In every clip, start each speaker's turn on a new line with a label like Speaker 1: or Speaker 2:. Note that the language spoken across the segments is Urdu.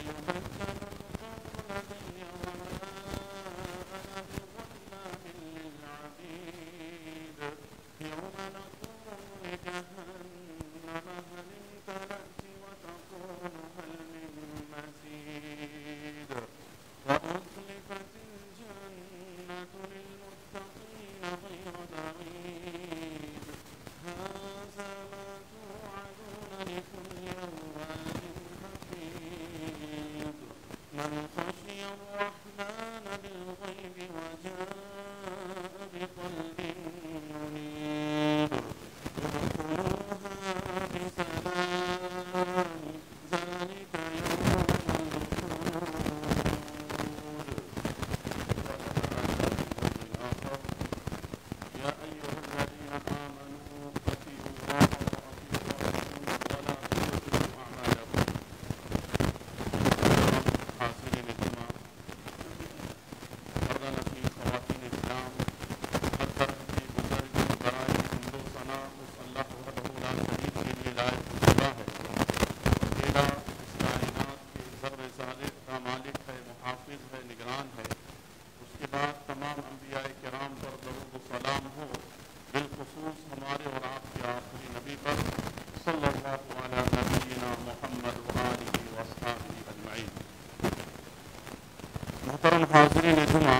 Speaker 1: حاضرین جمعہ،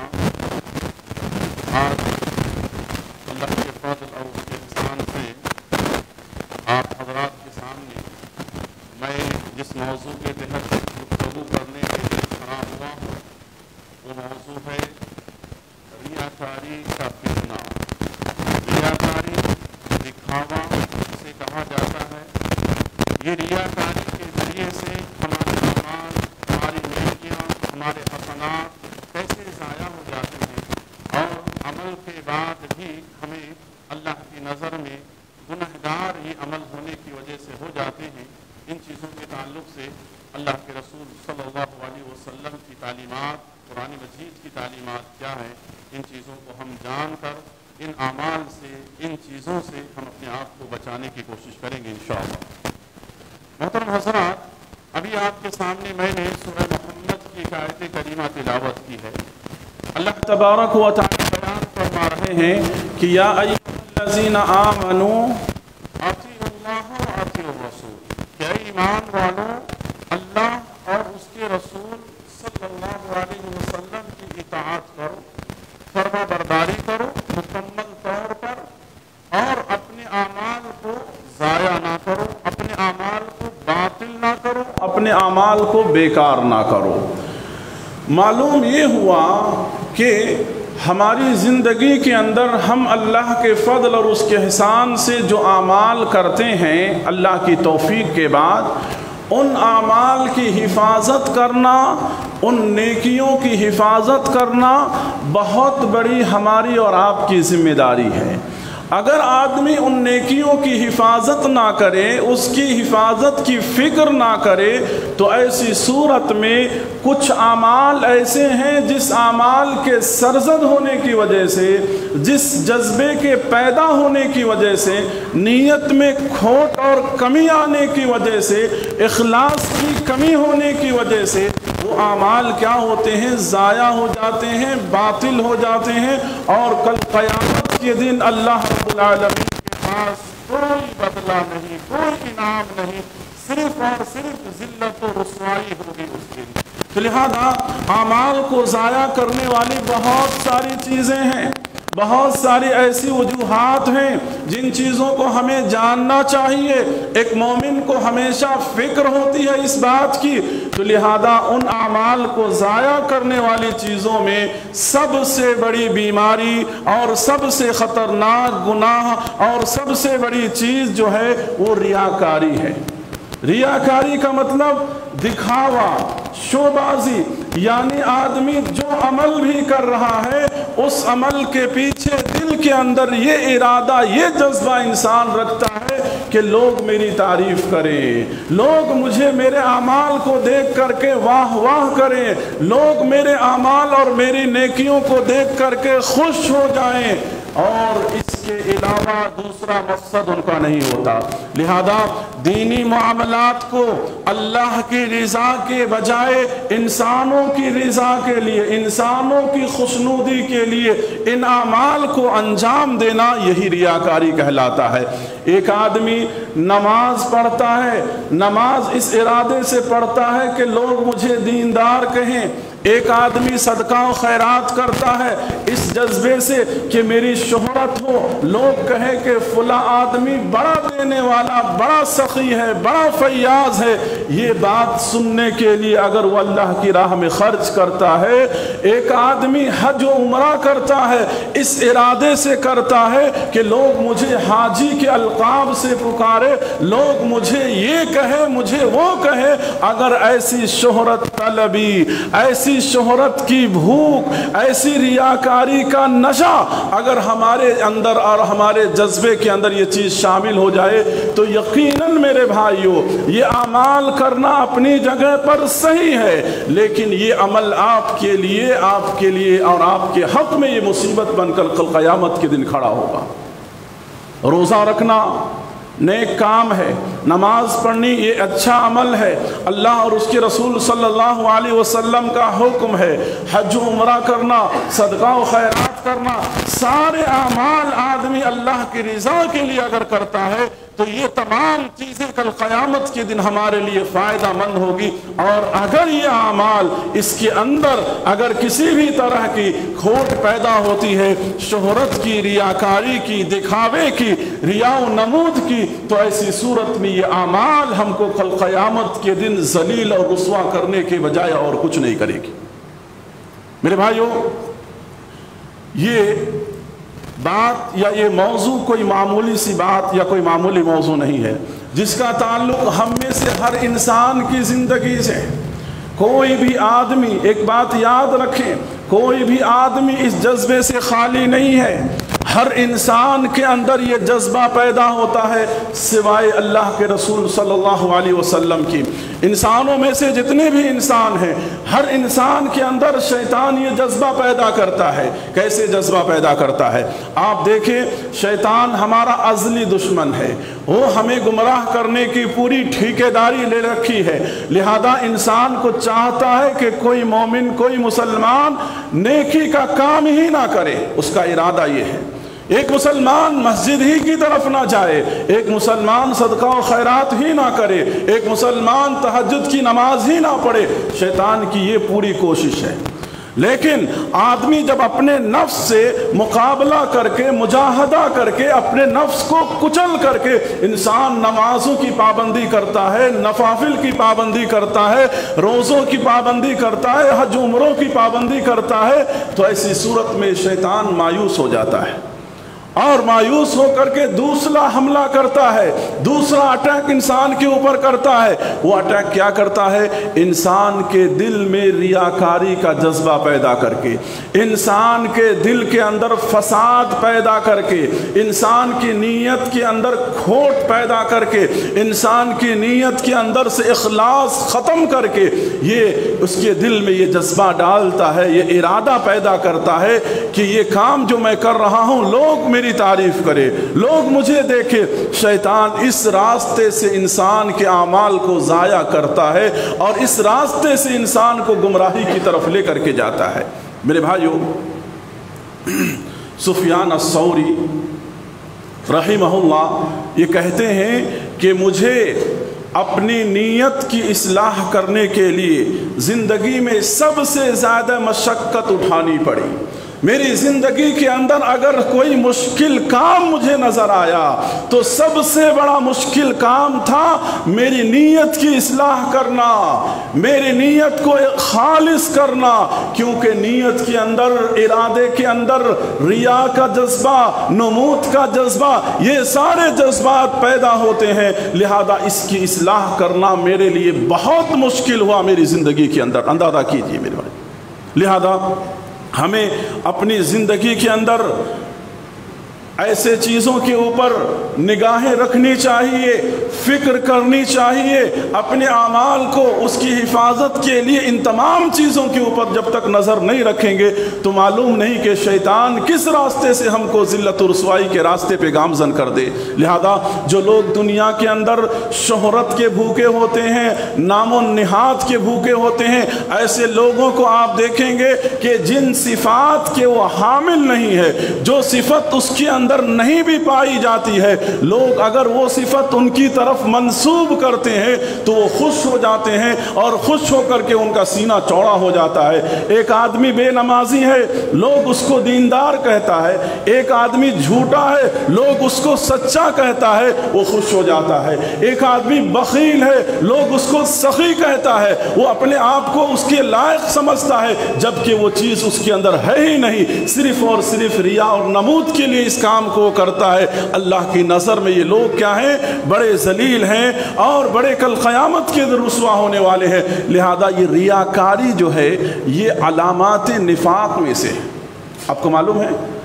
Speaker 1: آج اللہ کے فضل اور اس کے احسان سے آپ حضرات کے سامنے میں جس موضوع کے تحت گفتگو کرنے کے لیے کھڑا ہوا ہوں وہ موضوع ہے ریاکاری کا فتنہ۔ ریاکاری دکھاوا جسے کہا جاتا ہے، یہ ریاکاری کے ذریعے سے ہمارے اعمال، ہماری نیکیاں، ہمارے حسنات کیسے ضائع ہو جاتے ہیں اور عمل کے بعد بھی ہمیں اللہ کی نظر میں گنہگار ہی عمل ہونے کی وجہ سے ہو جاتے ہیں۔ ان چیزوں کے تعلق سے اللہ کے رسول صلی اللہ علیہ وسلم کی تعلیمات، قرآن مجید کی تعلیمات کیا ہیں، ان چیزوں کو ہم جان کر ان اعمال سے، ان چیزوں سے ہم اپنے آپ کو بچانے کی کوشش کریں گے انشاءاللہ۔ محترم حضرات، ابھی آپ کے سامنے میں نے سورہ محمد کی ایک آیت کریمہ تلاوت کی ہے۔ اللہ تبارک و تعالی بیان فرما رہے ہیں کہ یا ایھا الذین آمنوا اطیعوا اللہ و اطیعوا الرسول، کہ اے ایمان والو اللہ اور اس کے رسول صلی اللہ علیہ وسلم کی اطاعت کرو، فرما برداری کرو مکمل طور پر، اور اپنے اعمال کو ضائع نہ کرو، اپنے اعمال کو باطل نہ کرو، اپنے اعمال کو بیکار نہ کرو۔ معلوم یہ ہوا کہ ہماری زندگی کے اندر ہم اللہ کے فضل اور اس کے احسان سے جو اعمال کرتے ہیں اللہ کی توفیق کے بعد، ان اعمال کی حفاظت کرنا، ان نیکیوں کی حفاظت کرنا بہت بڑی ہماری اور آپ کی ذمہ داری ہے۔ اگر آدمی ان نیکیوں کی حفاظت نہ کرے، اس کی حفاظت کی فکر نہ کرے، تو ایسی صورت میں کچھ اعمال ایسے ہیں جس اعمال کے سرزد ہونے کی وجہ سے، جس جذبے کے پیدا ہونے کی وجہ سے، نیت میں کھوٹ اور کمی آنے کی وجہ سے، اخلاص کی کمی ہونے کی وجہ سے وہ اعمال کیا ہوتے ہیں؟ ضائع ہو جاتے ہیں، باطل ہو جاتے ہیں، اور کل قیامت کے دن اللہ رب العالمین کے پاس کوئی بدلہ نہیں، کوئی انعام نہیں، صرف اور صرف ذلت و رسوائی ہوگی اس دن۔ تو لہذا اعمال کو ضائع کرنے والی بہت ساری چیزیں ہیں، بہت ساری ایسی وجوہات ہیں جن چیزوں کو ہمیں جاننا چاہیے۔ ایک مومن کو ہمیشہ فکر ہوتی ہے اس بات کی، تو لہذا ان اعمال کو ضائع کرنے والی چیزوں میں سب سے بڑی بیماری اور سب سے خطرناک گناہ اور سب سے بڑی چیز جو ہے وہ ریاکاری ہے۔ ریاکاری کا مطلب دکھاوا، شوبازی، یعنی آدمی جو عمل بھی کر رہا ہے اس عمل کے پیچھے دل کے اندر یہ ارادہ، یہ جذبہ انسان رکھتا ہے کہ لوگ میری تعریف کریں، لوگ مجھے میرے اعمال کو دیکھ کر کے واہ واہ کریں، لوگ میرے اعمال اور میری نیکیوں کو دیکھ کر کے خوش ہو جائیں، اور اس کے علاوہ دوسرا مقصد ان کا نہیں ہوتا۔ لہذا دینی معاملات کو اللہ کی رضا کے بجائے انسانوں کی رضا کے لیے، انسانوں کی خوشنودی کے لیے ان اعمال کو انجام دینا، یہی ریاکاری کہلاتا ہے۔ ایک آدمی نماز پڑھتا ہے، نماز اس ارادے سے پڑھتا ہے کہ لوگ مجھے دیندار کہیں۔ ایک آدمی صدقہ و خیرات کرتا ہے اس جذبے سے کہ میری شہرت ہو، لوگ کہیں کہ فلاں آدمی بڑا دینے والا، بڑا سخی ہے، بڑا فیاض ہے۔ یہ بات سننے کے لیے اگر وہ اللہ کی راہ میں خرچ کرتا ہے، ایک آدمی حج و عمرہ کرتا ہے اس ارادے سے کرتا ہے کہ لوگ مجھے حاجی کے القاب سے پکارے، لوگ مجھے یہ کہے، مجھے وہ کہے۔ اگر ایسی شہرت طلبی، ایسی شہرت کی بھوک، ایسی ریاکاری کا نشہ اگر ہمارے اندر اور ہمارے جذبے کے اندر یہ چیز شامل ہو جائے تو یقیناً میرے بھائیوں یہ اعمال کرنا اپنی جگہ پر صحیح ہے، لیکن یہ عمل آپ کے لیے اور آپ کے حق میں یہ مصیبت بن کر کل قیامت کے دن کھڑا ہوگا۔ روزہ رکھنا نیک کام ہے، نماز پڑھنی یہ اچھا عمل ہے، اللہ اور اس کے رسول صلی اللہ علیہ وسلم کا حکم ہے۔ حج و عمرہ کرنا، صدقہ و خیرات کرنا، سارے اعمال آدمی اللہ کی رضا کے لیے اگر کرتا ہے تو یہ تمام چیزیں کل قیامت کے دن ہمارے لیے فائدہ مند ہوگی۔ اور اگر یہ اعمال اس کے اندر اگر کسی بھی طرح کی کھوٹ پیدا ہوتی ہے، شہرت کی، ریاکاری کی، دکھاوے کی، ریا و نمود کی، تو ایسی صورت میں یہ اعمال ہم کو کل قیامت کے دن ذلیل اور رسوا کرنے کے بجائے اور کچھ نہیں کرے گی۔ میرے بھائیوں، یہ بات یا یہ موضوع کوئی معمولی سی بات یا کوئی معمولی موضوع نہیں ہے، جس کا تعلق ہم میں سے ہر انسان کی زندگی سے۔ کوئی بھی آدمی، ایک بات یاد رکھیں، کوئی بھی آدمی اس جذبے سے خالی نہیں ہے۔ ہر انسان کے اندر یہ جذبہ پیدا ہوتا ہے سوائے اللہ کے رسول صلی اللہ علیہ وسلم کی۔ انسانوں میں سے جتنے بھی انسان ہیں، ہر انسان کے اندر شیطان یہ جذبہ پیدا کرتا ہے۔ کیسے جذبہ پیدا کرتا ہے؟ آپ دیکھیں، شیطان ہمارا ازلی دشمن ہے، وہ ہمیں گمراہ کرنے کی پوری ٹھیکیداری لے رکھی ہے۔ لہذا انسان کو چاہتا ہے کہ کوئی مومن، کوئی مسلمان نیکی کا کام ہی نہ کرے۔ اس کا ارادہ یہ ہے، ایک مسلمان مسجد ہی کی طرف نہ جائے، ایک مسلمان صدقہ و خیرات ہی نہ کرے، ایک مسلمان تہجد کی نماز ہی نہ پڑھے۔ شیطان کی یہ پوری کوشش ہے۔ لیکن آدمی جب اپنے نفس سے مقابلہ کر کے، مجاہدہ کر کے، اپنے نفس کو کچل کر کے انسان نمازوں کی پابندی کرتا ہے، نوافل کی پابندی کرتا ہے، روزوں کی پابندی کرتا ہے، حج عمروں کی پابندی کرتا ہے، تو ایسی صورت میں شیطان مایوس ہو جاتا ہے اور مایوس ہو کر کے دوسرا حملہ کرتا ہے، دوسرا اٹیک انسان کے اوپر کرتا ہے۔ وہ اٹیک کیا کرتا ہے؟ انسان کے دل میں ریاکاری کا جذبہ پیدا کر کے، انسان کے دل کے اندر فساد پیدا کر کے، انسان کی نیت کے اندر کھوٹ پیدا کر کے، انسان کی نیت کے اندر سے اخلاص ختم کر کے، یہ اس کے دل میں یہ جذبہ ڈالتا ہے، یہ ارادہ پیدا کرتا ہے کہ یہ کام جو میں کر رہا ہوں لوگ میری تعریف کرے، لوگ مجھے دیکھے۔ شیطان اس راستے سے انسان کے اعمال کو ضائع کرتا ہے اور اس راستے سے انسان کو گمراہی کی طرف لے کر کے جاتا ہے۔ میرے بھائیوں، سفیان الثوری رحمہ اللہ یہ کہتے ہیں کہ مجھے اپنی نیت کی اصلاح کرنے کے لیے زندگی میں سب سے زیادہ مشقت اٹھانی پڑی۔ میری زندگی کے اندر اگر کوئی مشکل کام مجھے نظر آیا تو سب سے بڑا مشکل کام تھا میری نیت کی اصلاح کرنا، میری نیت کو خالص کرنا، کیونکہ نیت کے اندر، ارادے کے اندر ریا کا جذبہ، نمود کا جذبہ، یہ سارے جذبات پیدا ہوتے ہیں۔ لہذا اس کی اصلاح کرنا میرے لیے بہت مشکل ہوا میری زندگی کے اندر، اندازہ کیجئے میرے بھائی۔ لہذا ہمیں اپنی زندگی کے اندر
Speaker 2: ایسے چیزوں کے اوپر نگاہیں رکھنی چاہیے، فکر کرنی چاہیے اپنے اعمال کو، اس کی حفاظت کے لیے ان تمام چیزوں کے اوپر جب تک نظر نہیں رکھیں گے تو معلوم نہیں کہ شیطان کس راستے سے ہم کو ذلت و رسوائی کے راستے پہ گامزن کر دے۔ لہذا جو لوگ دنیا کے اندر شہرت کے بھوکے ہوتے ہیں، نام و نہاد کے بھوکے ہوتے ہیں، ایسے لوگوں کو آپ دیکھیں گے کہ جن صفات کے وہ حامل نہیں ہے، جو صفت اس کے اندر نہیں بھی پائی جاتی ہے، لوگ اگر وہ صفت ان کی طرف منسوب کرتے ہیں تو وہ خوش ہو جاتے ہیں اور خوش ہو کر کے ان کا سینہ چوڑا ہو جاتا ہے۔ ایک آدمی بے نمازی ہے، لوگ اس کو دیندار کہتا ہے، ایک آدمی جھوٹا ہے، لوگ اس کو سچا کہتا ہے، وہ خوش ہو جاتا ہے۔ ایک آدمی بخیل ہے، لوگ اس کو سخی کہتا ہے، وہ اپنے آپ کو اس کے لائق سمجھتا ہے، جبکہ وہ چیز اس کے اندر ہے ہی نہیں، صرف اور صرف ریا اور نمود کے لیے اس کام کو کرتا ہے۔ اللہ کی نظر میں یہ لوگ کیا ہیں؟ بڑے ذلیل ہیں اور بڑے کل قیامت کے دن رسوا ہونے والے ہیں۔ لہذا یہ ریاکاری جو ہے یہ علامات نفاق میں سے، آپ کو معلوم ہے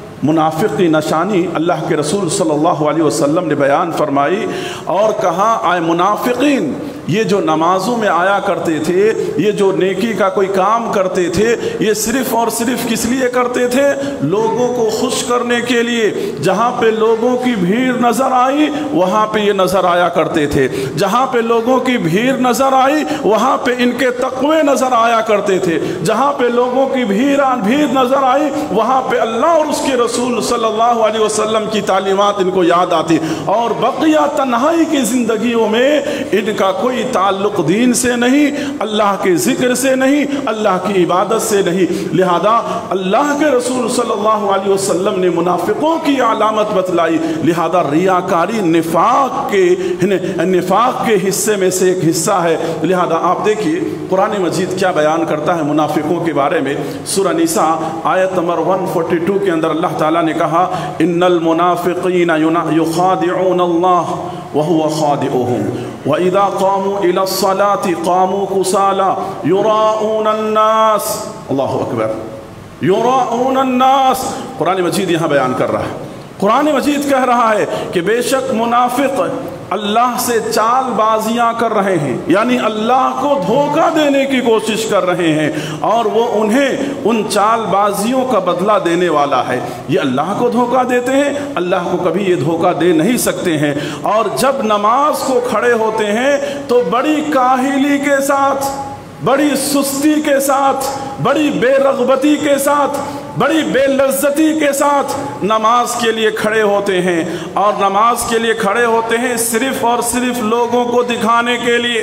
Speaker 2: منافق کی نشانی اللہ کے رسول صلی اللہ علیہ وسلم نے بیان فرمائی اور کہا آئے منافقین، یہ جو نمازوں میں آیا کرتے تھے، یہ جو نیکی کا کوئی کام کرتے تھے، یہ صرف اور صرف کس لیے کرتے تھے؟ لوگوں کو خوش کرنے کے لیے۔ جہاں پہ لوگوں کی بھیڑ نظر آئی وہاں پہ یہ نظر آیا کرتے تھے، جہاں پہ لوگوں کی بھیڑ نظر آئی وہاں پہ ان کے تقوی نظر آیا کرتے تھے، جہاں پہ لوگوں کی بھیڑ نظر آئی وہاں پہ اللہ اور اس کے رسول صلی اللہ علیہ وسلم کی تعلیمات ان کو یاد آتی، اور بقیہ تنہائی کی زندگیوں میں ان کا کوئی تعلق دین سے نہیں، اللہ کے ذکر سے نہیں، اللہ کی عبادت سے نہیں۔ لہذا اللہ کے رسول صلی اللہ علیہ وسلم نے منافقوں کی علامت بتلائی۔ لہذا ریاکاری نفاق کے حصے میں سے ایک حصہ ہے۔ لہذا آپ دیکھیے قرآن مجید کیا بیان کرتا ہے منافقوں کے بارے میں۔ سورہ نساء آیت نمبر 142 کے اندر اللہ تعالیٰ نے کہا ان المنافقین یخادعون اللہ وهو خادعهم وَإِذَا قَامُوا إِلَى الصَّلَاةِ قَامُوا كُسَالَى يُرَاءُونَ النَّاسِ اللہ اکبر يُرَاءُونَ النَّاسِ۔ قرآن مجید یہاں بیان کر رہا ہے، قرآن مجید کہہ رہا ہے کہ بے شک منافق اللہ سے چال بازیاں کر رہے ہیں، یعنی اللہ کو دھوکہ دینے کی کوشش کر رہے ہیں، اور وہ انہیں ان چال بازیوں کا بدلہ دینے والا ہے۔ یہ اللہ کو دھوکہ دیتے ہیں، اللہ کو کبھی یہ دھوکہ دے نہیں سکتے ہیں۔ اور جب نماز کو کھڑے ہوتے ہیں تو بڑی کاہلی کے ساتھ، بڑی سستی کے ساتھ، بڑی بے رغبتی کے ساتھ، بڑی بے لذتی کے ساتھ نماز کے لیے کھڑے ہوتے ہیں، اور نماز کے لیے کھڑے ہوتے ہیں صرف اور صرف لوگوں کو دکھانے کے لیے،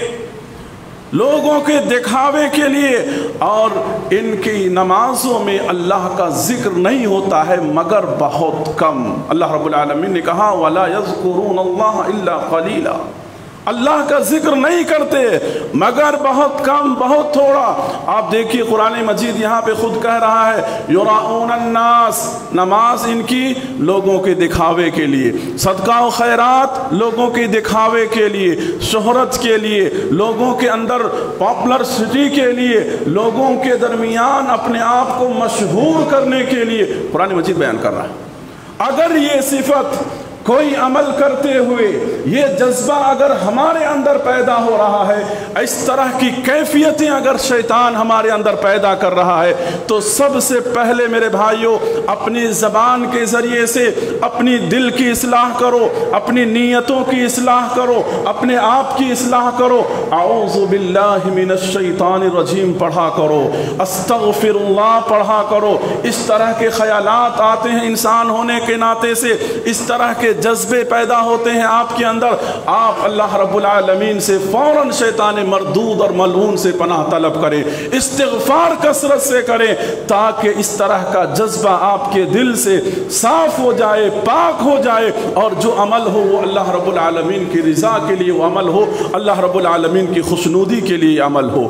Speaker 2: لوگوں کے دکھاوے کے لیے، اور ان کی نمازوں میں اللہ کا ذکر نہیں ہوتا ہے مگر بہت کم۔ اللہ رب العالمین نے کہا وَلَا يَذْكُرُونَ اللَّهَ إِلَّا قَلِيلًا، اللہ کا ذکر نہیں کرتے مگر بہت کم، بہت تھوڑا۔ آپ دیکھیے قرآن مجید یہاں پہ خود کہہ رہا ہے یراؤن الناس، نماز ان کی لوگوں کے دکھاوے کے لیے، صدقہ و خیرات لوگوں کے دکھاوے کے لیے، شہرت کے لیے، لوگوں کے اندر پاپولرسٹی کے لیے، لوگوں کے درمیان اپنے آپ کو مشہور کرنے کے لیے قرآن مجید بیان کر رہا ہے۔ اگر یہ صفت کوئی عمل کرتے ہوئے یہ جذبہ اگر ہمارے اندر پیدا ہو رہا ہے، اس طرح کی کیفیتیں اگر شیطان ہمارے اندر پیدا کر رہا ہے، تو سب سے پہلے میرے بھائیوں اپنی زبان کے ذریعے سے اپنی دل کی اصلاح کرو، اپنی نیتوں کی اصلاح کرو، اپنے آپ کی اصلاح کرو، اعوذ باللہ من الشیطان الرجیم پڑھا کرو، استغفر اللہ پڑھا کرو۔ اس طرح کے خیالات آتے ہیں انسان ہونے کے ناطے سے، اس طرح کے جذبے پیدا ہوتے ہیں آپ کے اندر، آپ اللہ رب العالمین سے فوراً شیطان مردود اور ملعون سے پناہ طلب کریں، استغفار کثرت سے کریں، تاکہ اس طرح کا جذبہ آپ کے دل سے صاف ہو جائے، پاک ہو جائے، اور جو عمل ہو وہ اللہ رب العالمین کی رضا کے لیے وہ عمل ہو، اللہ رب العالمین کی خوشنودی کے لیے عمل ہو۔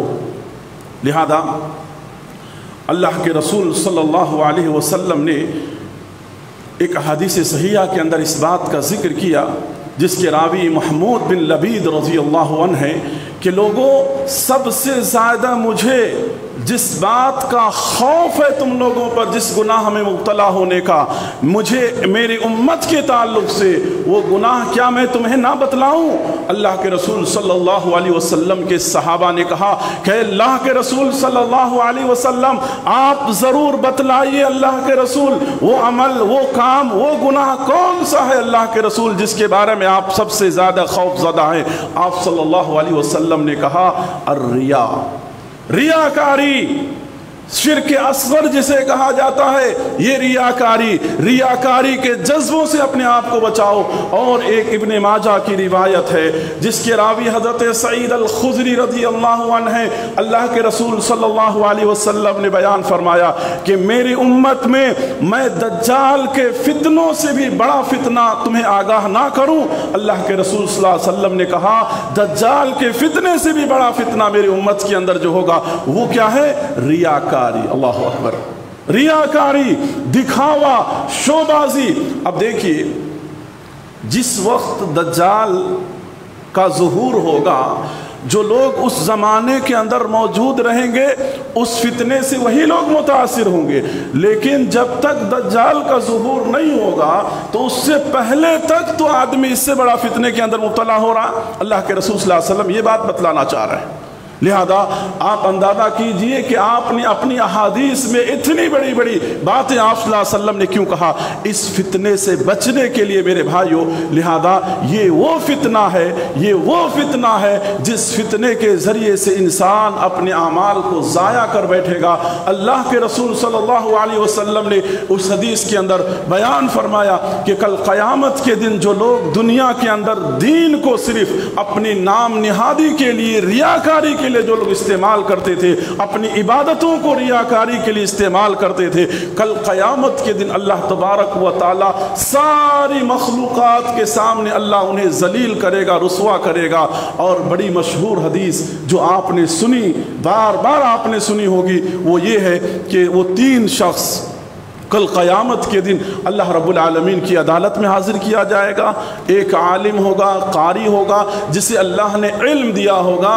Speaker 2: لہذا اللہ کے رسول صلی اللہ علیہ وسلم نے ایک حدیث صحیحہ کے اندر اس بات کا ذکر کیا، جس کے راوی محمود بن لبید رضی اللہ عنہ ہیں، کہ لوگوں سب سے زیادہ مجھے جس بات کا خوف ہے تم لوگوں پر، جس گناہ میں مبتلا ہونے کا، مجھے میری امت کے تعلق سے وہ گناہ کیا میں تمہیں نہ بتلاؤں؟ اللہ کے رسول صلی اللہ علیہ وسلم کے صحابہ نے کہا کہ اللہ کے رسول صلی اللہ علیہ وسلم آپ ضرور بتلائیے اللہ کے رسول، وہ عمل، وہ کام، وہ گناہ کون سا ہے اللہ کے رسول جس کے بارے میں آپ سب سے زیادہ خوف زدہ ہیں؟ آپ صلی اللہ علیہ وسلم نے کہا الریا، ریاکاری، شرک اصغر جسے کہا جاتا ہے، یہ ریاکاری کے جذبوں سے اپنے آپ کو بچاؤ۔ اور ایک ابن ماجہ کی روایت ہے جس کے راوی حضرت سعید الخدری رضی اللہ عنہ ہیں، اللہ کے رسول صلی اللہ علیہ وسلم نے بیان فرمایا کہ میری امت میں دجال کے فتنوں سے بھی بڑا فتنہ تمہیں آگاہ نہ کروں؟ اللہ کے رسول صلی اللہ علیہ وسلم نے کہا دجال کے فتنے سے بھی بڑا فتنہ میری امت کے اندر جو ہوگا وہ کیا ہے؟ ریاکاری۔ اللہ اکبر، ریاکاری، دکھاوا، شوبازی۔ اب دیکھیے جس وقت دجال کا ظہور ہوگا، جو لوگ اس زمانے کے اندر موجود رہیں گے اس فتنے سے وہی لوگ متاثر ہوں گے، لیکن جب تک دجال کا ظہور نہیں ہوگا تو اس سے پہلے تک تو آدمی اس سے بڑا فتنے کے اندر مبتلا ہو رہا۔ اللہ کے رسول صلی اللہ علیہ وسلم یہ بات بتلانا چاہ رہے ہیں۔ لہذا آپ اندازہ کیجئے کہ آپ نے اپنی احادیث میں اتنی بڑی بڑی باتیں آپ صلی اللہ علیہ وسلم نے کیوں کہا؟ اس فتنے سے بچنے کے لیے میرے بھائیوں۔ لہذا یہ وہ فتنہ ہے جس فتنے کے ذریعے سے انسان اپنے اعمال کو ضائع کر بیٹھے گا۔ اللہ کے رسول صلی اللہ علیہ وسلم نے اس حدیث کے اندر بیان فرمایا کہ کل قیامت کے دن جو لوگ دنیا کے اندر دین کو صرف اپنی نام نہادی کے لیے، ریاکاری کے جو لوگ استعمال کرتے تھے، اپنی عبادتوں کو ریاکاری کے لیے استعمال کرتے تھے، کل قیامت کے دن اللہ تبارک و تعالی ساری مخلوقات کے سامنے اللہ انہیں ذلیل کرے گا، رسوا کرے گا۔ اور بڑی مشہور حدیث جو آپ نے سنی، بار بار آپ نے سنی ہوگی، وہ یہ ہے کہ وہ 3 شخص کل قیامت کے دن اللہ رب العالمین کی عدالت میں حاضر کیا جائے گا۔ ایک عالم ہوگا، قاری ہوگا، جسے اللہ نے علم دیا ہوگا،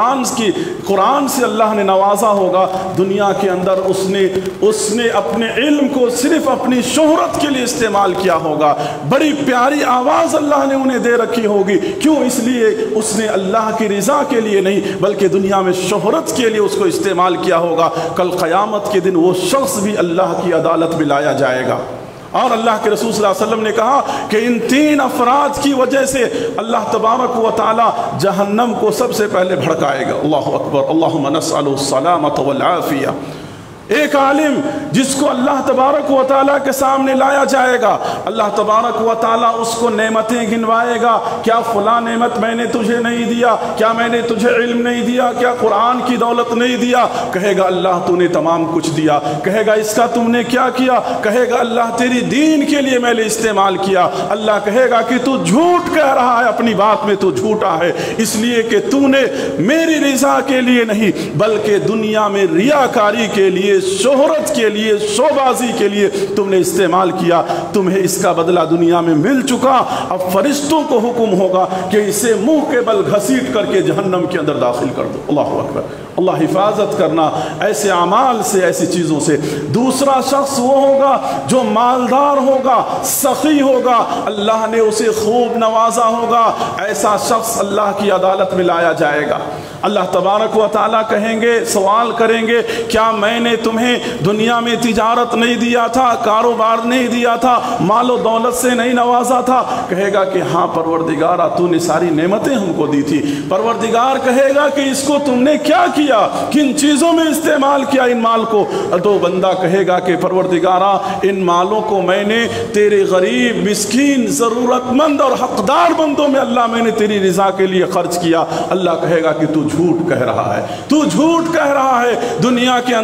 Speaker 2: قرآن سے اللہ نے نوازا ہوگا، دنیا کے اندر اس نے اپنے علم کو صرف اپنی شہرت کے لیے استعمال کیا ہوگا، بڑی پیاری آواز اللہ نے انہیں دے رکھی ہوگی، کیوں؟ اس لیے اس نے اللہ کی رضا کے لیے نہیں بلکہ دنیا میں شہرت کے لیے اس کو استعمال کیا ہوگا۔ کل قیامت کے دن وہ شخص بھی اللہ کی عدالت میں لایا جائے گا۔ اور اللہ کے رسول صلی اللہ علیہ وسلم نے کہا کہ ان 3 افراد کی وجہ سے اللہ تبارک و تعالی جہنم کو سب سے پہلے بھڑکائے گا۔ اللہ اکبر، اللہم نسأل السلامۃ والعافیہ۔ ایک عالم جس کو اللہ تبارک و تعالیٰ کے سامنے لایا جائے گا، اللہ تبارک و تعالیٰ اس کو نعمتیں گنوائے گا، کیا فلاں نعمت میں نے تجھے نہیں دیا؟ کیا میں نے تجھے علم نہیں دیا؟ کیا قرآن کی دولت نہیں دیا؟ کہے گا اللہ تو نے تمام کچھ دیا۔ کہے گا اس کا تم نے کیا کیا؟ کہے گا اللہ تیری دین کے لیے میں نے استعمال کیا۔ اللہ کہے گا کہ تو جھوٹ کہہ رہا ہے، اپنی بات میں تو جھوٹا ہے، اس لیے کہ تو نے میری رضا کے لیے نہیں بلکہ دنیا میں ریاکاری کے لیے، شہرت کے لیے، شوبازی کے لیے تم نے استعمال کیا۔ تمہیں اس کا بدلہ دنیا میں مل چکا۔ اب فرشتوں کو حکم ہوگا کہ اسے منہ کے بل گھسیٹ کر کے جہنم کے اندر داخل کر دو۔ اللہ اکبر، اللہ حفاظت کرنا ایسے اعمال سے، ایسی چیزوں سے۔ دوسرا شخص وہ ہوگا جو مالدار ہوگا، سخی ہوگا، اللہ نے اسے خوب نوازا ہوگا، ایسا شخص اللہ کی عدالت میں لایا جائے گا۔ اللہ تبارک و تعالیٰ کہیں گے، سوال کریں گے، کیا میں نے تمہیں دنیا میں تجارت نہیں دیا تھا، کاروبار نہیں دیا تھا، مال و دولت سے نہیں نوازا تھا؟ کہے گا کہ ہاں پروردگارا، تو نے ساری نعمتیں ہم کو دی تھی۔ پروردگار کہے گا کہ اس کو تم نے کیا کیا، کن چیزوں میں استعمال کیا ان مال کو؟ تو بندہ کہے گا کہ پروردگارا، ان مالوں کو میں نے تیرے غریب، مسکین، ضرورت مند اور حقدار بندوں میں اللہ میں نے تیری رضا کے لیے خرچ کیا۔ اللہ کہے گا کہ تو جھوٹ کہہ رہا ہے، تو جھوٹ کہہ رہا ہے، دنیا کے اندر تیرا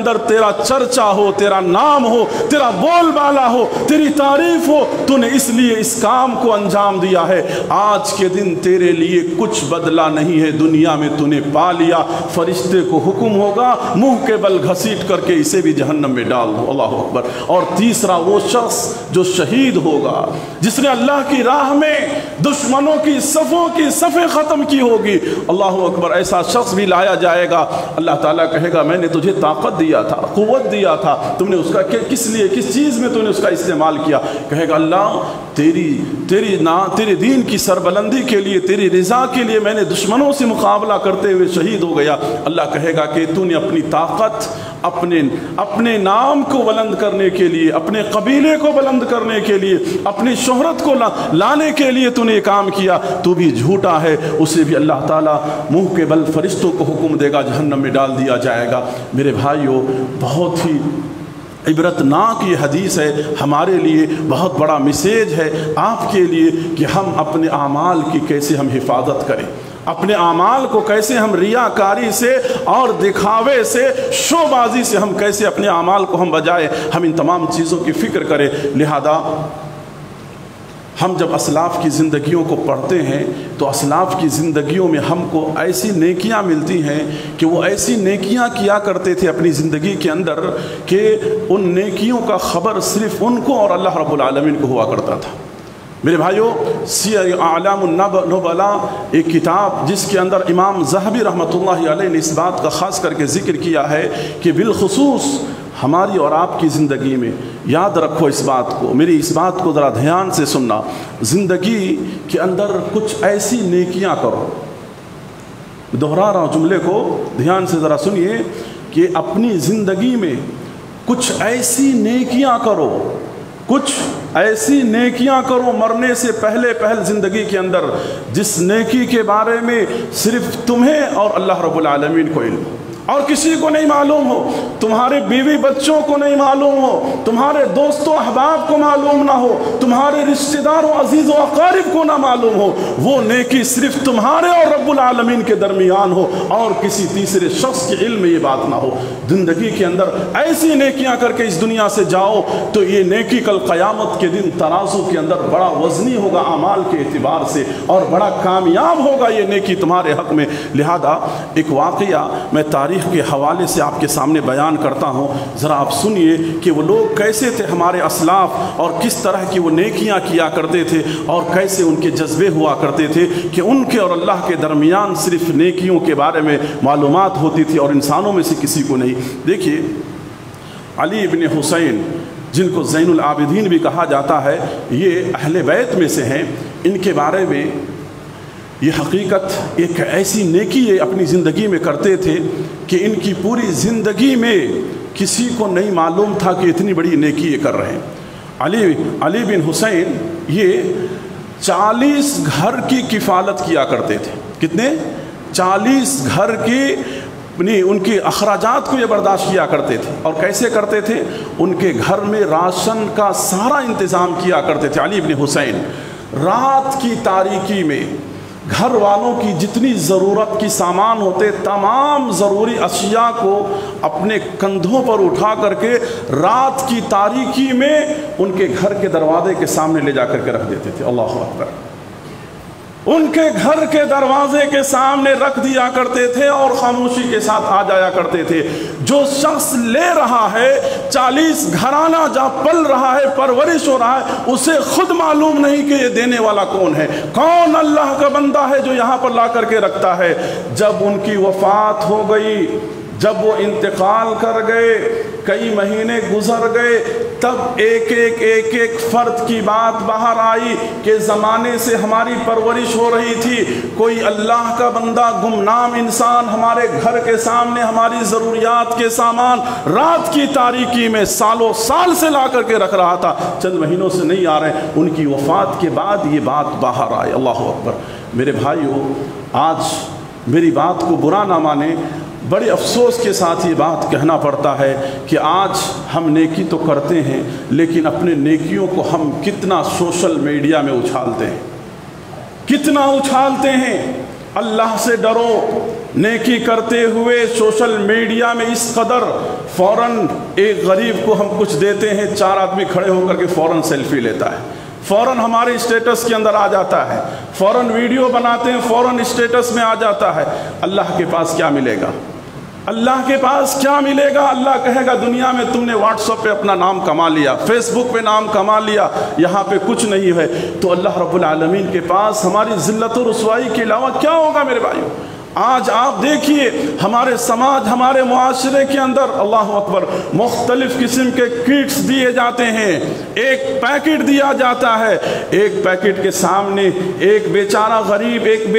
Speaker 2: तेरा चर्चा हो, तेरा नाम हो, तेरा बोलबाला हो, तेरी तारीफ हो। तूने इसलिए इस काम को अंजाम दिया है। आज के दिन तेरे लिए कुछ बदला नहीं है, दुनिया में तूने पा लिया। फरिश्ते को हुक्म होगा मुंह के बल घसीट करके इसे भी जहन्नम में डाल दो। अल्लाह अकबर। और तीसरा वो शख्स जो शहीद होगा, जिसने अल्लाह की राह में दुश्मनों की सफ़ों की सफ़ें ख़त्म की होगी। अल्लाह अकबर। ऐसा शख्स भी लाया जाएगा। अल्लाह ताला कहेगा मैंने तुझे ताकत दिया था, क़ुव्वत दिया था, तुमने उसका किस लिए, किस चीज़ में तूने उसका इस्तेमाल किया? कहेगा अल्लाह तेरे दीन की सरबलंदी के लिए, तेरी रज़ा के लिए मैंने दुश्मनों से मुकाबला करते हुए शहीद हो गया। अल्लाह कहेगा कि तूने अपनी ताकत अपने नाम को बुलंद करने के लिए, अपने कबीले को बुलंद करने के लिए, अपनी शोहरत को लाने के लिए तूने ये काम किया। तू भी झूठा है। उसे भी अल्लाह ताला मुंह के बल फरिश्तों को हुक्म देगा, जहन्नम में डाल दिया जाएगा। मेरे भाइयों, बहुत ही इबरतनाक ये हदीस है, हमारे लिए बहुत बड़ा मैसेज है आपके लिए कि हम अपने आमाल की कैसे हम हिफाजत करें, अपने आमाल को कैसे हम रियाकारी से और दिखावे से, शोबाजी से हम कैसे अपने आमाल को हम बजाए, हम इन तमाम चीज़ों की फ़िक्र करें। लिहाजा हम जब असलाफ़ की ज़िंदगियों को पढ़ते हैं तो असलाफ़ की ज़िंदगियों में हमको ऐसी नेकियां मिलती हैं कि वो ऐसी नेकियां किया करते थे अपनी ज़िंदगी के अंदर कि उन नेकियों का ख़बर सिर्फ़ उनको और अल्लाह रब्बुल आलमीन को हुआ करता था। मेरे भाइयों, सियर आलामुन नुबला एक किताब जिसके अंदर इमाम ज़हबी रहमतुल्लाहि अलैह ने इस बात का ख़ास करके ज़िक्र किया है कि बिलखुसूस हमारी और आपकी ज़िंदगी में, याद रखो इस बात को, मेरी इस बात को ज़रा ध्यान से सुनना, ज़िंदगी के अंदर कुछ ऐसी नेकियां करो। दोहरा रहा हूँ जुमले को, ध्यान से ज़रा सुनिए कि अपनी ज़िंदगी में कुछ ऐसी नेकियां करो, कुछ ऐसी नेकियां करो मरने से पहले ज़िंदगी के अंदर, जिस नेकी के बारे में सिर्फ तुम्हें और अल्लाह रब्बुल आलमीन को इल्म और किसी को नहीं मालूम हो, तुम्हारे बीवी बच्चों को नहीं मालूम हो, तुम्हारे दोस्तों अहबाब को मालूम ना हो, तुम्हारे रिश्तेदारों अजीज़ व अकारिब को ना मालूम हो। वो नेकी सिर्फ तुम्हारे और रब्बुल आलमीन के दरमियान हो और किसी तीसरे शख्स के इल्म में ये बात ना हो। ज़िंदगी के अंदर ऐसी नेकियां करके इस दुनिया से जाओ तो ये नेकी कल क़यामत के दिन तराजू के अंदर बड़ा वज़नी होगा अमाल के एतबार से, और बड़ा कामयाब होगा ये नेकी तुम्हारे हक़ में। लिहाजा एक वाक़या मैं तारीख़ के हवाले से आपके सामने बयान करता हूँ, ज़रा आप सुनिए कि वो लोग कैसे थे हमारे असलाफ़ और किस तरह की वो नेकियां किया करते थे और कैसे उनके जज्बे हुआ करते थे कि उनके और अल्लाह के दरमियान सिर्फ नेकियों के बारे में मालूमात होती थी और इंसानों में से किसी को नहीं। देखिए, अली इब्न हुसैन जिनको ज़ैनुल आबिदीन भी कहा जाता है, ये अहले बैत में से हैं। इनके बारे में ये हकीकत एक ऐसी नेकी ये अपनी ज़िंदगी में करते थे कि इनकी पूरी ज़िंदगी में किसी को नहीं मालूम था कि इतनी बड़ी नेकी ये कर रहे हैं। अली बिन हुसैन ये 40 घर की किफ़ालत किया करते थे। कितने? 40 घर की उनके अखराजात को ये बर्दाश्त किया करते थे। और कैसे करते थे? उनके घर में राशन का सारा इंतज़ाम किया करते थे अली इब्न हुसैन। रात की तारीकी में घर वालों की जितनी ज़रूरत की सामान होते, तमाम ज़रूरी अशिया को अपने कंधों पर उठा करके रात की तारीकी में उनके घर के दरवाजे के सामने ले जा करके रख देते थे। अल्लाह अकबर। उनके घर के दरवाजे के सामने रख दिया करते थे और खामोशी के साथ आ जाया करते थे। जो शख्स ले रहा है, 40 घराना जहाँ पल रहा है, परवरिश हो रहा है, उसे खुद मालूम नहीं कि ये देने वाला कौन है, कौन अल्लाह का बंदा है जो यहाँ पर ला करके रखता है। जब उनकी वफ़ात हो गई, जब वो इंतकाल कर गए, कई महीने गुजर गए, तब एक फ़र्द की बात बाहर आई कि ज़माने से हमारी परवरिश हो रही थी, कोई अल्लाह का बंदा गुमनाम इंसान हमारे घर के सामने हमारी ज़रूरियात के सामान रात की तारीकी में सालों साल से ला करके रख रहा था, चंद महीनों से नहीं आ रहे। उनकी वफ़ात के बाद ये बात बाहर आई। अल्लाह अकबर। मेरे भाइयों, आज मेरी बात को बुरा ना माने, बड़े अफसोस के साथ ये बात कहना पड़ता है कि आज हम नेकी तो करते हैं, लेकिन अपने नेकियों को हम कितना सोशल मीडिया में उछालते हैं, कितना उछालते हैं। अल्लाह से डरो, नेकी करते हुए सोशल मीडिया में इस कदर फ़ौरन एक गरीब को हम कुछ देते हैं, 4 आदमी खड़े होकर के फ़ौरन सेल्फी लेता है, फ़ौरन हमारे स्टेटस के अंदर आ जाता है, फ़ौरन वीडियो बनाते हैं, फ़ौरन स्टेटस में आ जाता है। अल्लाह के पास क्या मिलेगा? अल्लाह के पास क्या मिलेगा? अल्लाह कहेगा दुनिया में तुमने व्हाट्सएप पे अपना नाम कमा लिया, फेसबुक पे नाम कमा लिया, यहाँ पे कुछ नहीं है। तो अल्लाह रब्बुल आलमीन के पास हमारी ज़िल्लत और रुसवाई के अलावा क्या होगा मेरे भाइयों? आज आप देखिए हमारे समाज, हमारे मुआशरे के अंदर अल्लाह अकबर मुख्तलिफ किस्म के किट्स दिए जाते हैं। एक पैकेट दिया जाता है, एक पैकेट के सामने एक बेचारा गरीब, एक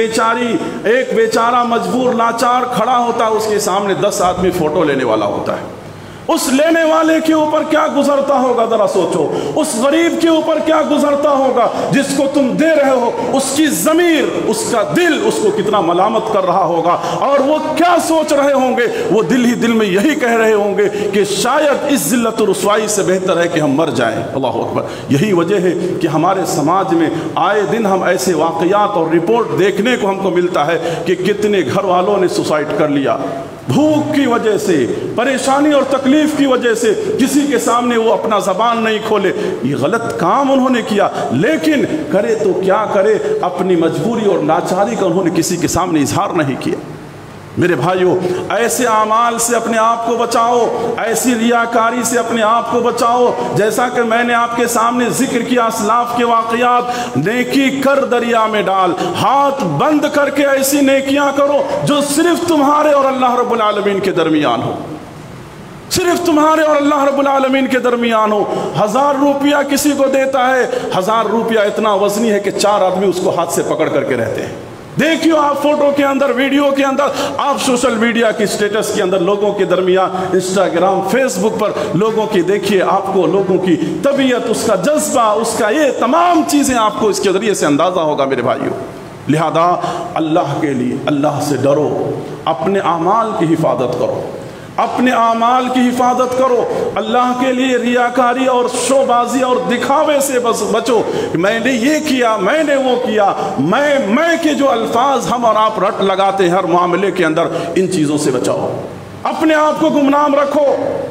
Speaker 2: बेचारा मजबूर लाचार खड़ा होता है, उसके सामने 10 आदमी फ़ोटो लेने वाला होता है। उस लेने वाले के ऊपर क्या गुजरता होगा ज़रा सोचो, उस गरीब के ऊपर क्या गुजरता होगा जिसको तुम दे रहे हो, उसकी ज़मीर, उसका दिल उसको कितना मलामत कर रहा होगा, और वो क्या सोच रहे होंगे? वो दिल ही दिल में यही कह रहे होंगे कि शायद इस ज़िल्लत और रुसवाई से बेहतर है कि हम मर जाएं। अल्लाह अकबर। यही वजह है कि हमारे समाज में आए दिन हम ऐसे वाक़यात और रिपोर्ट देखने को हमको मिलता है कि कितने घर वालों ने सुसाइड कर लिया, भूख की वजह से, परेशानी और तकलीफ की वजह से, किसी के सामने वो अपना ज़बान नहीं खोले। ये गलत काम उन्होंने किया, लेकिन करे तो क्या करे, अपनी मजबूरी और लाचारी का उन्होंने किसी के सामने इजहार नहीं किया। मेरे भाइयों, ऐसे आमाल से अपने आप को बचाओ, ऐसी रियाकारी से अपने आप को बचाओ। जैसा कि मैंने आपके सामने जिक्र किया असलाफ के वाक़यात, नेकी कर दरिया में डाल, हाथ बंद करके ऐसी नेकियां करो जो सिर्फ तुम्हारे और अल्लाह रब्बुल आलमीन के दरमियान हो, सिर्फ तुम्हारे और अल्लाह रब्बुल आलमीन के दरमियान हो। 1000 रुपया किसी को देता है, 1000 रुपया इतना वजनी है कि 4 आदमी उसको हाथ से पकड़ करके रहते हैं। देखियो आप फोटो के अंदर, वीडियो के अंदर, आप सोशल मीडिया की स्टेटस के अंदर लोगों के दरमियान, इंस्टाग्राम, फेसबुक पर लोगों की देखिए, आपको लोगों की तबीयत, उसका जज्बा, उसका ये तमाम चीज़ें आपको इसके ज़रिए से अंदाज़ा होगा मेरे भाइयों। लिहाजा अल्लाह के लिए अल्लाह से डरो, अपने आमाल की हिफाजत करो, अपने आमाल की हिफाजत करो। अल्लाह के लिए रियाकारी और शोबाजी और दिखावे से बस बचो। मैंने ये किया, मैंने वो किया, मैं के जो अल्फाज हम और आप रट लगाते हैं हर मामले के अंदर, इन चीज़ों से बचाओ। अपने आप को गुमनाम रखो।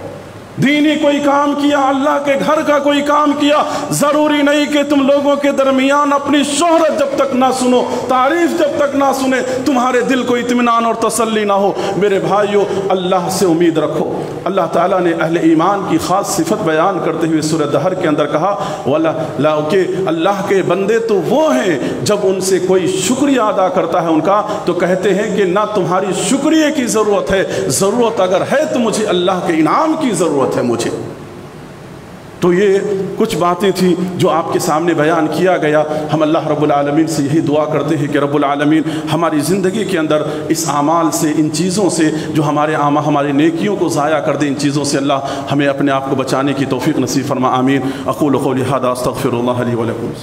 Speaker 2: दीनी कोई काम किया, अल्लाह के घर का कोई काम किया, ज़रूरी नहीं कि तुम लोगों के दरमियान अपनी शोहरत जब तक ना सुनो, तारीफ जब तक ना सुने, तुम्हारे दिल को इत्मीनान और तसल्ली ना हो। मेरे भाइयों, अल्लाह से उम्मीद रखो। अल्लाह ताला ने अहले ईमान की ख़ास सिफत बयान करते हुए सूरह दहर के अंदर कहा, वला के अल्लाह के बंदे तो वो हैं जब उनसे कोई शुक्रिया अदा करता है उनका, तो कहते हैं कि ना तुम्हारी शुक्रिया की ज़रूरत है, ज़रूरत अगर है तो मुझे अल्लाह के इनाम की ज़रूरत है मुझे। तो ये कुछ बातें थी जो आपके सामने बयान किया गया। हम अल्लाह रब्बुल आलमीन से यही दुआ करते हैं कि रब्बुल आलमीन हमारी ज़िंदगी के अंदर इस आमाल से, इन चीज़ों से जो हमारी नेकियों को ज़ाया कर दे, इन चीज़ों से अल्लाह हमें अपने आप को बचाने की तौफ़ीक़ नसीब फरमा। आमीन। अक़ूलु क़ौली हाज़ा अस्तग़फ़िरुल्लाह ली व लकुम।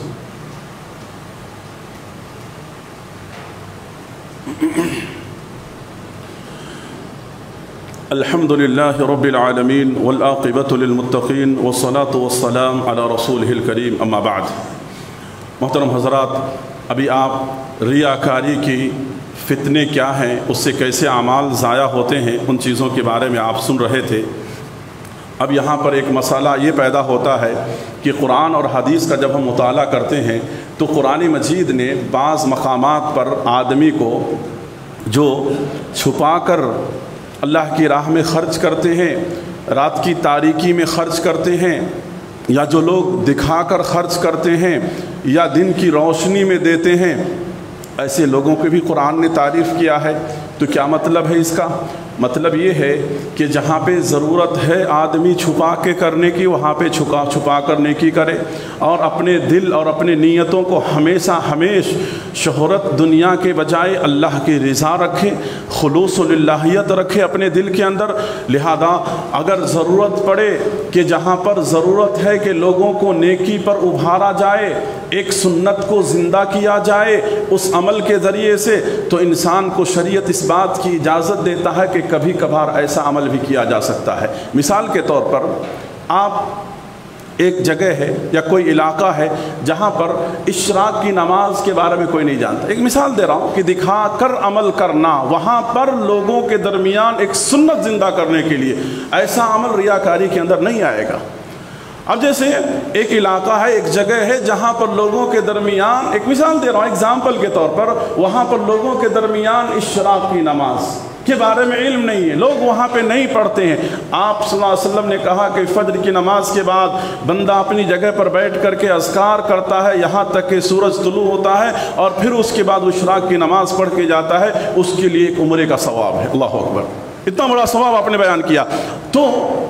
Speaker 2: अल्हम्दुलिल्लाहि रब्बिल आलमीन वल आक़िबतु लिल मुत्तक़ीन वस्सलातु वस्सलाम अला रसूलिहिल करीम, अम्मा बाद। मोहतरम हज़रात, अभी आप रियाकारी की फ़ितने क्या हैं, उससे कैसे आमाल ज़ाया होते हैं, उन चीज़ों के बारे में आप सुन रहे थे। अब यहाँ पर एक मसाला ये पैदा होता है कि कुरान और हदीस का जब हम मुताला करते हैं तो कुरान मजीद ने बाज़ मकामात पर आदमी को जो छुपा कर अल्लाह की राह में ख़र्च करते हैं, रात की तारीकी में ख़र्च करते हैं, या जो लोग दिखाकर ख़र्च करते हैं या दिन की रोशनी में देते हैं, ऐसे लोगों की भी कुरान ने तारीफ़ किया है। तो क्या मतलब है इसका? मतलब ये है कि जहाँ पे ज़रूरत है आदमी छुपा के करने की, वहाँ पे छुपा कर नेकी करे, और अपने दिल और अपने नीयतों को हमेश शोहरत दुनिया के बजाय अल्लाह की रज़ा रखे, खुलूस व लिल्लाहियत रखे अपने दिल के अंदर। लिहाजा अगर ज़रूरत पड़े कि जहाँ पर ज़रूरत है कि लोगों को नेकी पर उभारा जाए, एक सुन्नत को ज़िंदा किया जाए उस अमल के ज़रिए से, तो इंसान को शरीयत इस बात की इजाज़त देता है कि कभी कभार ऐसा अमल भी किया जा सकता है। मिसाल के तौर पर आप ایک جگہ ہے یا کوئی علاقہ ہے جہاں پر اشراق کی نماز کے بارے میں کوئی نہیں جانتا. ایک مثال دے رہا ہوں کہ دکھا کر عمل کرنا، وہاں پر لوگوں کے درمیان ایک سنت زندہ کرنے کے لیے ایسا عمل ریاکاری کے اندر نہیں آئے گا. اب جیسے ایک علاقہ ہے، ایک جگہ ہے جہاں پر لوگوں کے درمیان، ایک مثال دے رہا ہوں ایگزامپل کے طور پر، وہاں پر لوگوں کے درمیان اشراق کی نماز کے بارے میں علم نہیں ہے، لوگ وہاں پہ نہیں پڑھتے ہیں. آپ صلی اللہ علیہ وسلم نے کہا کہ فجر کی نماز کے بعد بندہ اپنی جگہ پر بیٹھ کر کے اذکار کرتا ہے یہاں تک کہ سورج طلوع ہوتا ہے، اور پھر اس کے بعد وہ اشراق کی نماز پڑھ کے جاتا ہے، اس کے لیے ایک عمرے کا ثواب ہے. اللہ اکبر، اتنا بڑا ثواب آپ نے بیان کیا. تو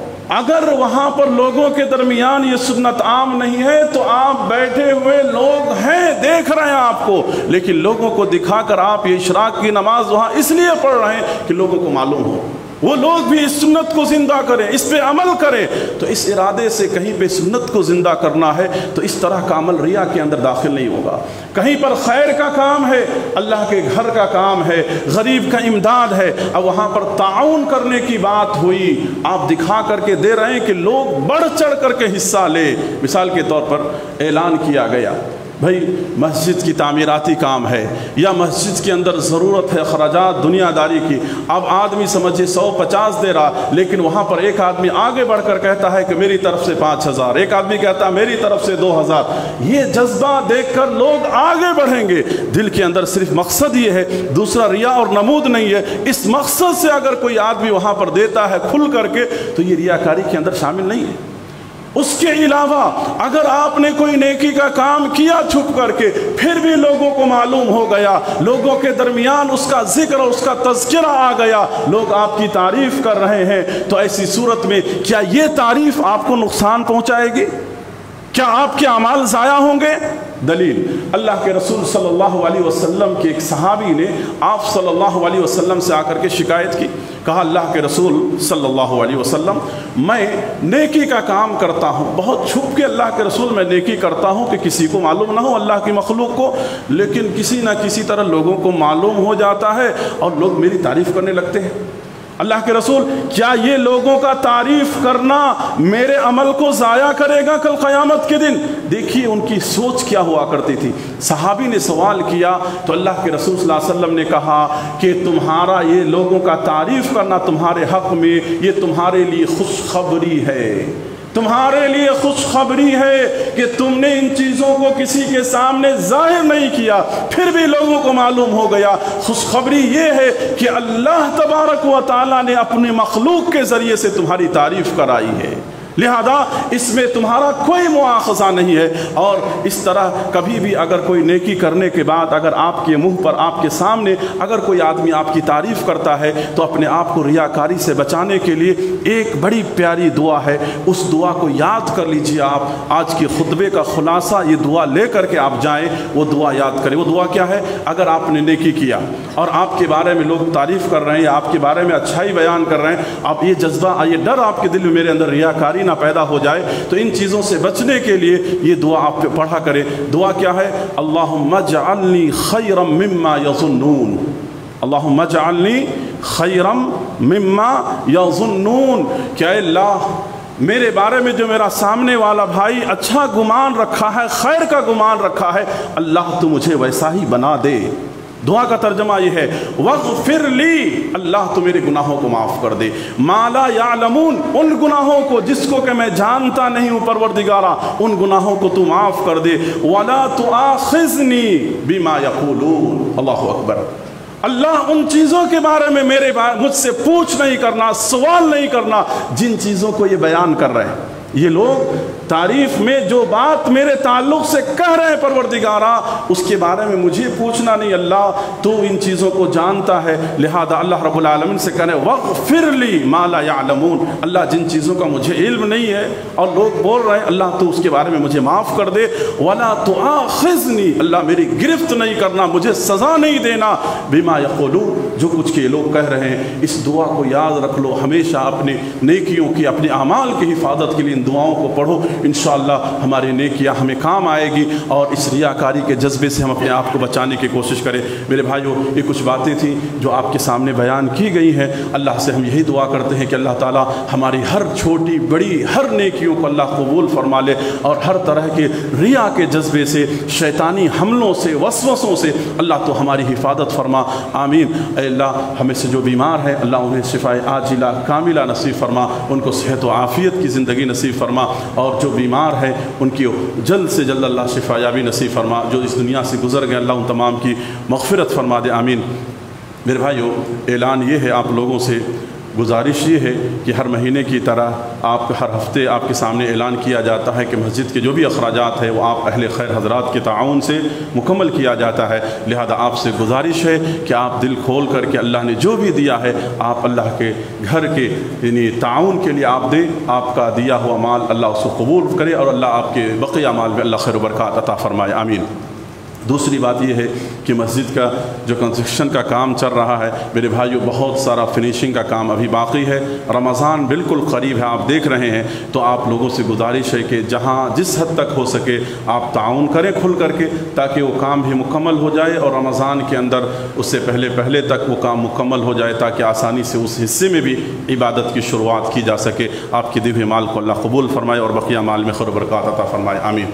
Speaker 2: اگر وہاں پر لوگوں کے درمیان یہ سنت عام نہیں ہے تو آپ بیٹھے ہوئے لوگ ہیں، دیکھ رہے ہیں آپ کو، لیکن لوگوں کو دکھا کر آپ یہ اشراق کی نماز وہاں اس لیے پڑھ رہے ہیں کہ لوگوں کو معلوم ہو، وہ لوگ بھی اس سنت کو زندہ کریں، اس پہ عمل کریں. تو اس ارادے سے کہیں پہ سنت کو زندہ کرنا ہے تو اس طرح کا عمل ریا کے اندر داخل نہیں ہوگا. کہیں پر خیر کا کام ہے، اللہ کے گھر کا کام ہے، غریب کا امداد ہے، اب وہاں پر تعاون کرنے کی بات ہوئی، آپ دکھا کر کے دے رہے ہیں کہ لوگ بڑھ چڑھ کر کے حصہ لے. مثال کے طور پر اعلان کیا گیا بھائی مسجد کی تعمیراتی کام ہے یا مسجد کے اندر ضرورت ہے اخراجات دنیا داری کی. اب آدمی سمجھے 150 دے رہا، لیکن وہاں پر ایک آدمی آگے بڑھ کر کہتا ہے کہ میری طرف سے 5000، ایک آدمی کہتا ہے میری طرف سے 2000. یہ جذبہ دیکھ کر لوگ آگے بڑھیں گے. دل کے اندر صرف مقصد یہ ہے، دوسرا ریا اور نمود نہیں ہے. اس مقصد سے اگر کوئی آدمی وہاں پر دیتا ہے کھل کر کے تو یہ ریاکاری کے اندر شامل نہیں ہے. اس کے علاوہ اگر آپ نے کوئی نیکی کا کام کیا چھپ کر کے، پھر بھی لوگوں کو معلوم ہو گیا، لوگوں کے درمیان اس کا ذکر اور اس کا تذکرہ آ گیا، لوگ آپ کی تعریف کر رہے ہیں، تو ایسی صورت میں کیا یہ تعریف آپ کو نقصان پہنچائے گی؟ کیا آپ کے اعمال ضائع ہوں گے؟ دلیل اللہ کے رسول صلی اللہ علیہ وسلم کے ایک صحابی نے آپ صلی اللہ علیہ وسلم سے آ کر کے شکایت کی. کہا اللہ کے رسول صلی اللہ علیہ وسلم میں نیکی کا کام کرتا ہوں، بہت چھپ کے اللہ کے رسول میں نیکی کرتا ہوں کہ کسی کو معلوم نہ ہو، اللہ کی مخلوق کو، لیکن کسی نہ کسی طرح لوگوں کو معلوم ہو جاتا ہے اور لوگ میری تعریف کرنے لگتے ہیں. اللہ کے رسول کیا یہ لوگوں کا تعریف کرنا میرے عمل کو ضائع کرے گا کل قیامت کے دن؟ دیکھیے ان کی سوچ کیا ہوا کرتی تھی. صحابی نے سوال کیا تو اللہ کے رسول صلی اللہ علیہ وسلم نے کہا کہ تمہارا یہ لوگوں کا تعریف کرنا تمہارے حق میں یہ تمہارے لیے خوشخبری ہے، تمہارے لیے خوشخبری ہے کہ تم نے ان چیزوں کو کسی کے سامنے ظاہر نہیں کیا، پھر بھی لوگوں کو معلوم ہو گیا. خوشخبری یہ ہے کہ اللہ تبارک و تعالیٰ نے اپنی مخلوق کے ذریعے سے تمہاری تعریف کرائی ہے، لہذا اس میں تمہارا کوئی مواخذہ نہیں ہے. اور اس طرح کبھی بھی اگر کوئی نیکی کرنے کے بعد اگر آپ کے منہ پر آپ کے سامنے اگر کوئی آدمی آپ کی تعریف کرتا ہے تو اپنے آپ کو ریاکاری سے بچانے کے لیے ایک بڑی پیاری دعا ہے، اس دعا کو یاد کر لیجئے. آپ آج کے خطبے کا خلاصہ یہ دعا لے کر کے آپ جائیں، وہ دعا یاد کریں. وہ دعا کیا ہے؟ اگر آپ نے نیکی کیا اور آپ کے بارے میں لوگ تعریف کر رہے ہیں یا آپ کے بارے میں اچھائی بیان کر رہے ہیں، آپ یہ جذبہ یہ ڈر آپ کے دل میں میرے اندر ریاکاری نہ پیدا ہو جائے، تو ان چیزوں سے بچنے کے لیے یہ دعا آپ پہ پڑھا کریں. دعا کیا ہے؟ اللہم اجعلنی خیرا مما یظنون، اللہم اجعلنی خیرا مما یظنون. کہ اے اللہ میرے بارے میں جو میرا سامنے والا بھائی اچھا گمان رکھا ہے، خیر کا گمان رکھا ہے، اللہ تو مجھے ویسا ہی بنا دے. دعا کا ترجمہ یہ ہے وغفر لی، اللہ تو میرے گناہوں کو معاف کر دے. ما لا یعلمون، ان گناہوں کو جس کو کہ میں جانتا نہیں ہوں پروردگارا، ان گناہوں کو تو معاف کر دے. ولا تؤاخذنی بما یقولون. اللہ اکبر. اللہ ان چیزوں کے بارے میں مجھ سے پوچھ نہیں کرنا، سوال نہیں کرنا جن چیزوں کو یہ بیان کر رہے ہیں. یہ لوگ تعریف میں جو بات میرے تعلق سے کہہ رہے ہیں پروردگارا، اس کے بارے میں مجھے پوچھنا نہیں، اللہ تو ان چیزوں کو جانتا ہے. لہذا اللہ رب العالمین سے کہنے وغفر لی ما لا یعلمون، اللہ جن چیزوں کا مجھے علم نہیں ہے اور لوگ بول رہے ہیں، اللہ تو اس کے بارے میں مجھے معاف کر دے. ولا تؤاخذنی، اللہ میری گرفت نہیں کرنا، مجھے سزا نہیں دینا. بما یقولون، جو کچھ کے لوگ کہہ رہے ہیں. اس دعا کو یاد رکھ لو، ہمیشہ اپنے نیکیوں کی اپنے اعمال کی حفاظت کے لیے ان دعاؤں کو پڑھو، انشاءاللہ ہماری نیکیاں ہمیں کام آئے گی، اور اس ریاکاری کے جذبے سے ہم اپنے آپ کو بچانے کی کوشش کریں۔ میرے بھائیوں، یہ کچھ باتیں تھیں جو آپ کے سامنے بیان کی گئی ہیں۔ اللہ سے ہم یہی دعا کرتے ہیں کہ اللہ تعالیٰ ہماری ہر چھوٹی بڑی ہر نیکیوں کو اللہ قبول فرما لے، اور ہر طرح کے ریا کے جذبے سے، شیطانی حملوں سے، وسوسوں سے اللہ تو ہماری حفاظت فرما، آمین۔ اے اللہ، ہمیں سے جو بیمار ہیں اللہ انہیں شفاء عاجلہ کاملہ نصیب فرما، ان کو صحت و عافیت کی زندگی نصیب فرما، اور جو بیمار ہیں ان کی جلد سے جلد اللہ شفا یابی نصیب فرما، جو اس دنیا سے گزر گئے اللہ ان تمام کی مغفرت فرما دے، آمین۔ میرے بھائیوں، اعلان یہ ہے، آپ لوگوں سے گزارش یہ ہے کہ ہر مہینے کی طرح آپ ہر ہفتے آپ کے سامنے اعلان کیا جاتا ہے کہ مسجد کے جو بھی اخراجات ہیں وہ آپ اہل خیر حضرات کے تعاون سے مکمل کیا جاتا ہے، لہذا آپ سے گزارش ہے کہ آپ دل کھول کر کے اللہ نے جو بھی دیا ہے آپ اللہ کے گھر کے یعنی تعاون کے لیے آپ دیں، آپ کا دیا ہوا مال اللہ اس کو قبول کرے، اور اللہ آپ کے بقیہ مال میں اللہ خیر و برکات عطا فرمائے، آمین۔ دوسری بات یہ ہے کہ مسجد کا جو کنسٹرکشن کا کام چل رہا ہے میرے بھائیوں، بہت سارا فنیشنگ کا کام ابھی باقی ہے، رمضان بالکل قریب ہے، آپ دیکھ رہے ہیں، تو آپ لوگوں سے گزارش ہے کہ جہاں جس حد تک ہو سکے آپ تعاون کریں کھل کر کے، تاکہ وہ کام بھی مکمل ہو جائے، اور رمضان کے اندر اس سے پہلے تک وہ کام مکمل ہو جائے، تاکہ آسانی سے اس حصے میں بھی عبادت کی شروعات کی جا سکے۔ آپ کے دیے ہوئے مال کو اللہ قبول فرمائے، اور بقیہ مال میں خیر و برکات عطا فرمائے، آمین۔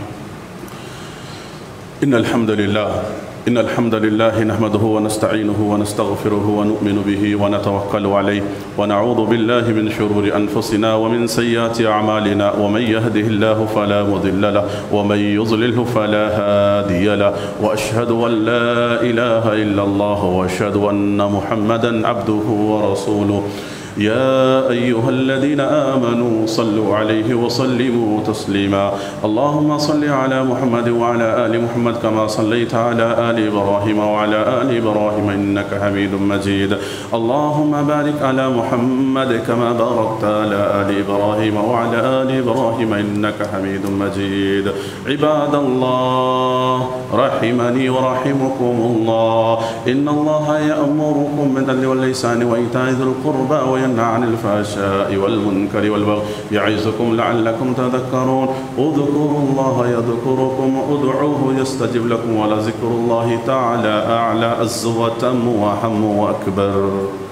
Speaker 2: إن الحمد لله نحمده ونستعينه ونستغفره ونؤمن به ونتوكل عليه ونعوذ بالله من شرور أنفسنا ومن سيئات أعمالنا، ومن يهده الله فلا مضل له ومن يضلله فلا هادي له، وأشهد أن لا إله إلا الله وأشهد أن محمدا عبده ورسوله۔ يا أيها الذين آمنوا صلوا عليه وسلموا تسليما، اللهم صل على محمد وعلى آل محمد كما صليت على آل إبراهيم وعلى آل إبراهيم إنك حميد مجيد، اللهم بارك على محمد كما باركت على آل إبراهيم وعلى آل إبراهيم إنك حميد مجيد۔ عباد الله رحمني ورحمكم الله، إن الله يأمركم بالعدل والإحسان وإيتاء ذي القربى وينهى عن الفحشاء والمنكر والبغي يعظكم لعلكم تذكرون، اذكروا الله يذكركم ادعوه يستجب لكم، ولذكر الله تعالى أعلى عز وتم وأهم وأكبر۔